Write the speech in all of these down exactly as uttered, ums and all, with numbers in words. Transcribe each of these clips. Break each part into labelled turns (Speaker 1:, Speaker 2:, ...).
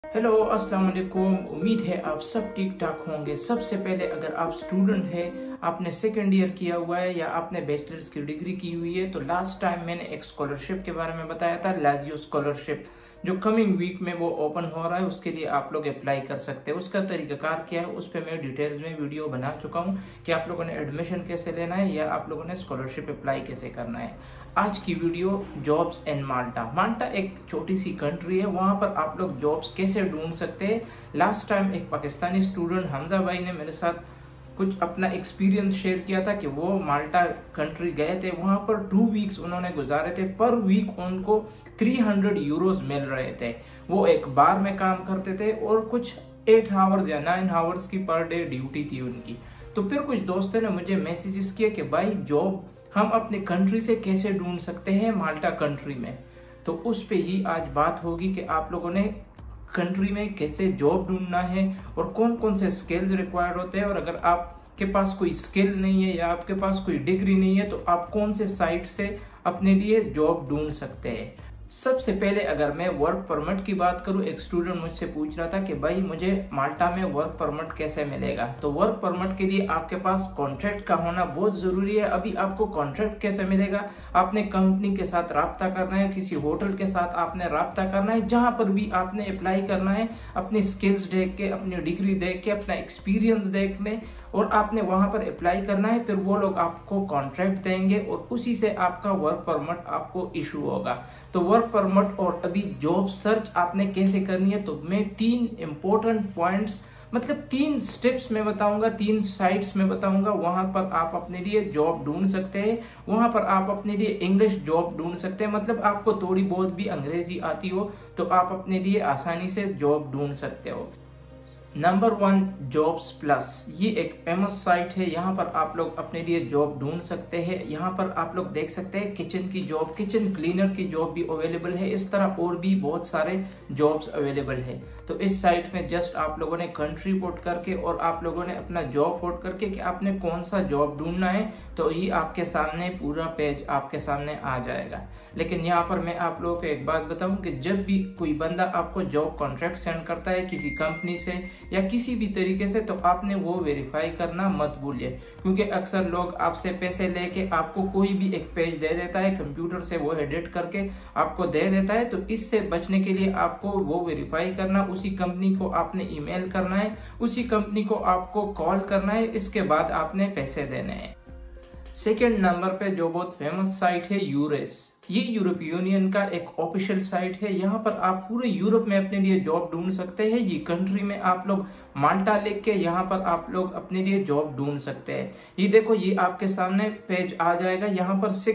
Speaker 1: Hello अस्सलाम वालेकुम। उम्मीद है आप सब ठीक ठाक होंगे। सबसे पहले अगर आप स्टूडेंट है, आपने सेकेंड ईयर किया हुआ है या आपने बैचलर्स की डिग्री की हुई है, तो लास्ट टाइम मैंने एक स्कॉलरशिप के बारे में बताया था, लाजियो स्कॉलरशिप, जो कमिंग वीक में वो ओपन हो रहा है। उसके लिए आप लोग अप्लाई कर सकते हैं। उसका तरीकाकार क्या है उस पर मैं डिटेल्स में वीडियो बना चुका हूँ कि आप लोगों ने एडमिशन कैसे लेना है या आप लोगों ने स्कॉलरशिप अप्लाई कैसे करना है। आज की वीडियो जॉब्स इन माल्टा। माल्टा एक छोटी सी कंट्री है, वहां पर आप लोग जॉब्स कैसे ढूंढ सकते हैं। लास्ट टाइम एक पाकिस्तानी स्टूडेंट हमजा भाई ने मेरे साथ कुछ अपना एक्सपीरियंस शेयर किया था कि वो माल्टा कंट्री गए थे, वहां पर टू वीक्स उन्होंने गुजारे थे। पर वीक उनको तीन सौ यूरोस मिल रहे थे। वो एक बार में काम करते थे और कुछ एट आवर्स या नाइन आवर्स की पर डे ड्यूटी थी उनकी। तो फिर कुछ दोस्तों ने मुझे मैसेजेस किए कि भाई जॉब हम अपने कंट्री से कैसे ढूंढ सकते हैं माल्टा कंट्री में। तो उस पे ही आज बात होगी कि आप लोगों ने कंट्री में कैसे जॉब ढूंढना है और कौन कौन से स्किल्स रिक्वायर्ड होते हैं। और अगर आपके पास कोई स्किल नहीं है या आपके पास कोई डिग्री नहीं है तो आप कौन से साइट से अपने लिए जॉब ढूंढ सकते हैं। सबसे पहले अगर मैं वर्क परमिट की बात करूं, एक स्टूडेंट मुझसे पूछ रहा था कि भाई मुझे माल्टा में वर्क परमिट कैसे मिलेगा। तो वर्क परमिट के लिए आपके पास कॉन्ट्रैक्ट का होना बहुत जरूरी है। अभी आपको कॉन्ट्रैक्ट कैसे मिलेगा, आपने कंपनी के साथ राब्ता करना है, किसी होटल के साथ आपने राब्ता करना है, जहां पर भी आपने अप्लाई करना है, अपनी स्किल्स देख के, अपनी डिग्री देख के, अपना एक्सपीरियंस देखने और आपने वहां पर अप्लाई करना है। फिर वो लोग आपको कॉन्ट्रैक्ट देंगे और उसी से आपका वर्क परमिट आपको इशू होगा। तो वर्क परमिट और अभी जॉब सर्च आपने कैसे करनी है, तो मैं तीन इंपॉर्टेंट पॉइंट्स मतलब तीन स्टेप्स में बताऊंगा, तीन साइट्स में बताऊंगा। वहां पर आप अपने लिए जॉब ढूंढ सकते हैं, वहां पर आप अपने लिए इंग्लिश जॉब ढूंढ सकते हैं। मतलब आपको थोड़ी बहुत भी अंग्रेजी आती हो तो आप अपने लिए आसानी से जॉब ढूंढ सकते हो। Number one, jobs plus. ये एक फेमस साइट है, यहाँ पर आप लोग अपने लिए जॉब ढूंढ सकते हैं। यहाँ पर आप लोग देख सकते हैं किचन की जॉब, किचन क्लीनर की जॉब भी अवेलेबल है। इस तरह और भी बहुत सारे जॉब्स अवेलेबल है। तो इस साइट में जस्ट आप लोगों ने कंट्री पोर्ट करके और आप लोगों ने अपना जॉब पोर्ट करके कि आपने कौन सा जॉब ढूंढना है, तो ये आपके सामने पूरा पेज आपके सामने आ जाएगा। लेकिन यहाँ पर मैं आप लोगों को एक बात बताऊं कि जब भी कोई बंदा आपको जॉब कॉन्ट्रैक्ट सेंड करता है किसी कंपनी से या किसी भी तरीके से, तो आपने वो वेरीफाई करना मत भूलिए। क्योंकि अक्सर लोग आपसे पैसे लेके आपको कोई भी एक पेज दे देता है, कंप्यूटर से वो एडिट करके आपको दे देता है। तो इससे बचने के लिए आपको वो वेरीफाई करना, उसी कंपनी को आपने ईमेल करना है, उसी कंपनी को आपको कॉल करना है, इसके बाद आपने पैसे देने हैं। सेकेंड नंबर पे जो बहुत फेमस साइट है यूरेस। ये यूरोप यूनियन का एक ऑफिशियल साइट है। यहाँ पर आप पूरे यूरोप में अपने लिए जॉब ढूंढ सकते हैं। ये कंट्री में आप लोग माल्टा लिख के यहाँ पर आप लोग अपने लिए जॉब ढूंढ सकते हैं। ये देखो, ये आपके सामने पेज आ जाएगा। यहाँ पर छह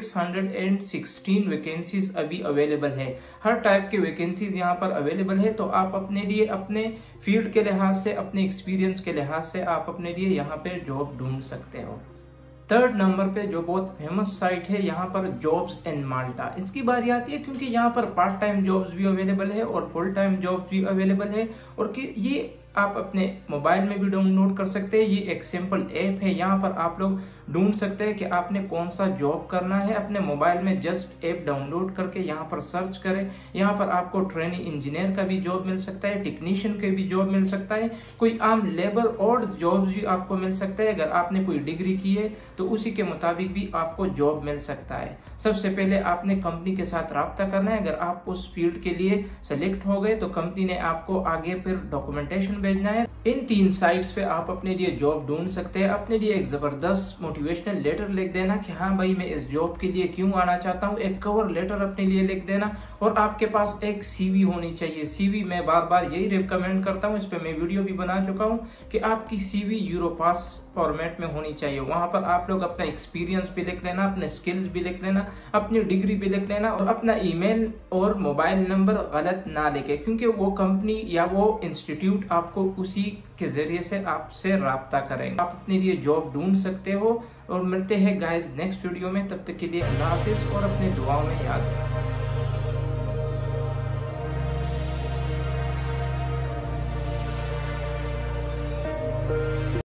Speaker 1: सौ सोलह वैकेंसीज अभी अवेलेबल है। हर टाइप के वैकेंसीज यहाँ पर अवेलेबल है। तो आप अपने लिए अपने फील्ड के लिहाज से, अपने एक्सपीरियंस के लिहाज से आप अपने लिए यहाँ पे जॉब ढूंढ सकते हो। थर्ड नंबर पे जो बहुत फेमस साइट है, यहाँ पर जॉब्स इन माल्टा। इसकी बारी आती है क्योंकि यहाँ पर पार्ट टाइम जॉब्स भी अवेलेबल है और फुल टाइम जॉब्स भी अवेलेबल है। और कि ये आप अपने मोबाइल में भी डाउनलोड कर सकते हैं। ये एक सिंपल ऐप है, यहाँ पर आप लोग ढूंढ सकते हैं कि आपने कौन सा जॉब करना है। अपने मोबाइल में जस्ट ऐप डाउनलोड करके यहाँ पर सर्च करें। यहाँ पर आपको ट्रेनिंग इंजीनियर का भी जॉब मिल सकता है, टेक्नीशियन का भी जॉब मिल सकता है, कोई आम लेबर और जॉब भी आपको मिल सकता है। अगर आपने कोई डिग्री की है तो उसी के मुताबिक भी आपको जॉब मिल सकता है। सबसे पहले आपने कंपनी के साथ राब्ता करना है। अगर आप उस फील्ड के लिए सेलेक्ट हो गए तो कंपनी ने आपको आगे फिर डॉक्यूमेंटेशन भेजना है। इन तीन साइट्स पे आप अपने लिए जॉब ढूंढ सकते हैं। अपने लिए एक जबरदस्त मोटिवेशनल लेटर लिख देना कि हाँ भाई मैं इस जॉब के लिए क्यों आना चाहता हूँ। एक कवर लेटर अपने लिए लिख देना और आपके पास एक सीवी होनी चाहिए। सीवी मैं बार बार यही रिकमेंड करता हूँ, इस पे मैं वीडियो भी बना चुका हूँ कि आपकी सीवी यूरोपास फॉर्मेट में होनी चाहिए। वहां पर आप लोग अपना एक्सपीरियंस भी लिख लेना, अपने स्किल्स भी लिख लेना, अपनी डिग्री भी लिख लेना और अपना ईमेल और मोबाइल नंबर गलत ना लिखे, क्योंकि वो कंपनी या वो इंस्टीट्यूट आपको उसी के जरिए से आपसे राब्ता करेंगे। आप अपने लिए जॉब ढूंढ सकते हो। और मिलते हैं गाइस नेक्स्ट वीडियो में। तब तक के लिए अल्लाह हाफिज और अपनी दुआओं में याद रखें।